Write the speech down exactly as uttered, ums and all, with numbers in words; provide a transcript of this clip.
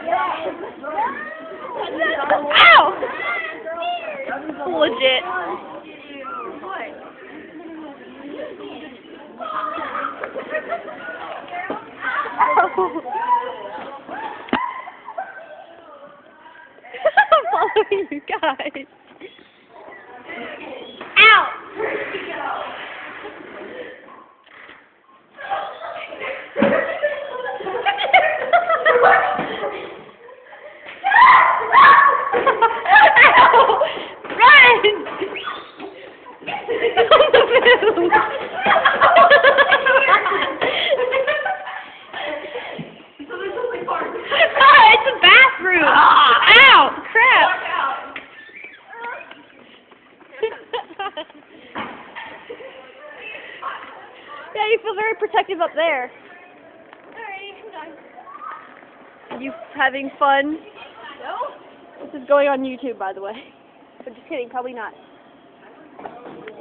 Ow! Legit. I'm following you guys. Ow! It's a bathroom! Ow! Crap! Yeah, you feel very protective up there. Alright, I'm done. You having fun? No? This is going on YouTube, by the way. But just kidding, probably not.